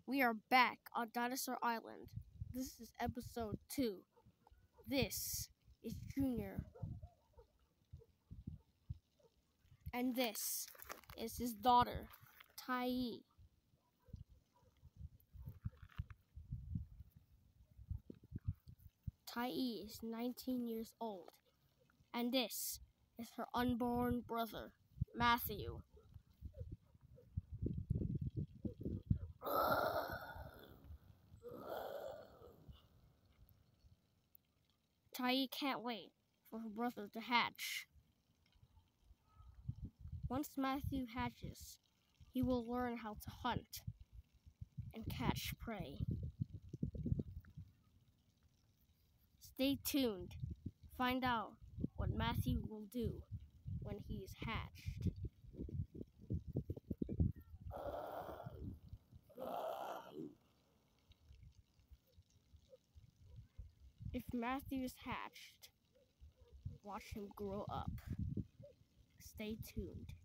We are back on Dinosaur Island. This is episode 2. This is Junior. And this is his daughter, Tai. Tai is 19 years old. And this is her unborn brother, Matthew. Tai can't wait for her brother to hatch. Once Matthew hatches, he will learn how to hunt and catch prey. Stay tuned. Find out what Matthew will do when he is hatched. If Matthew is hatched, watch him grow up. Stay tuned.